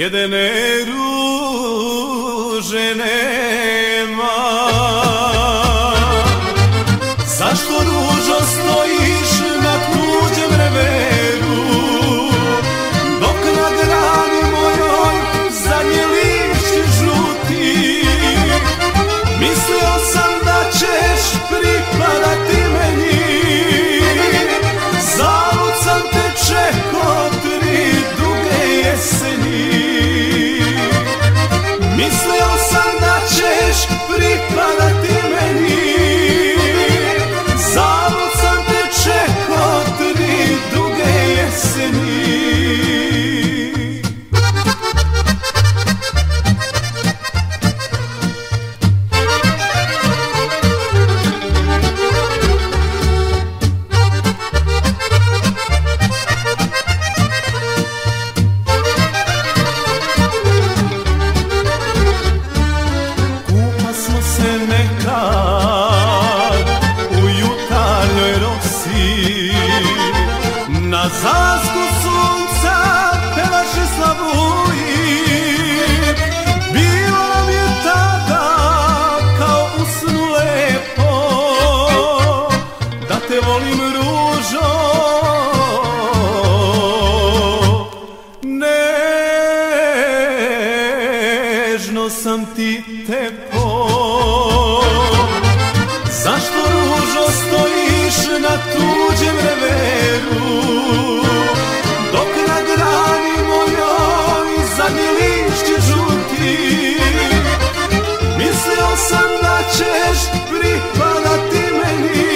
jedene ruže nema. Zašto ružo stojiš na tuđem reveru, dok na grani mojoj zadnje lišće žuti? Mislio sam da ćeš pripadati meni, zalud sam te čekao 3 duge jeseni. Mislio sam da ćeš pripadati meni, zalud sam te čekao 3 duge jeseni. Na zalasku sunca pevaše slavuji, bilo nam je tada kao u snu lepo, da te volim ružo, nežno sam ti tepo. Zašto ružo stojiš na tuđem reveru, dok na grani mojoj zadnje lišće žuti? Mislio sam da ćeš pripadati meni,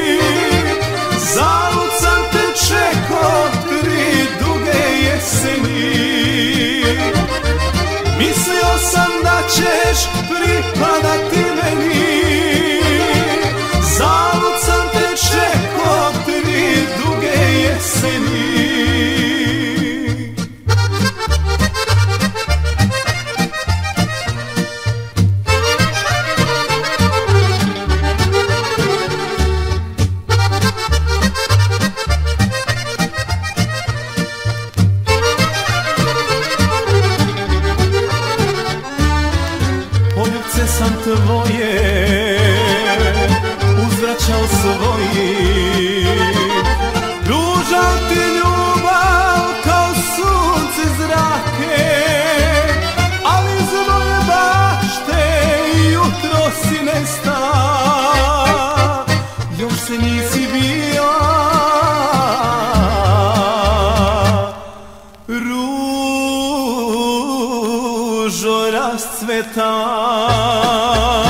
zalud sam te čekao 3 duge jeseni. Mislio sam da ćeš pripadati meni, zalud sam te čekao 3 duge jeseni. Poljubce sam tvoje uzvraćao svojim, pružao ti ljubav kao sunce zrake, ali iz moje bašte jutro si nesta, još se nisi bio ružo rascveta.